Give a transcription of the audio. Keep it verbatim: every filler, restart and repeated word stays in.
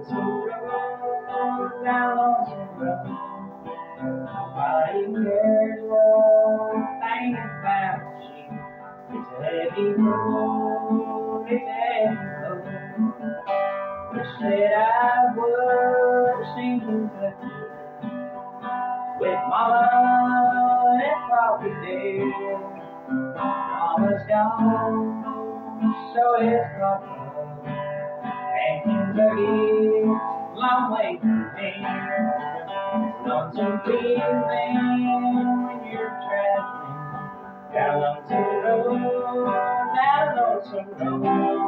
lonesome road, down lonesome road. Nobody cares one thing about you. It's a heavy road, it's a heavy road. Wish that I would sing Kentucky with Mama and Papa there. Mama's gone, so is Papa, and Kentucky's a long way from here. Lonesome feeling when you're traveling down lonesome road, down lonesome road.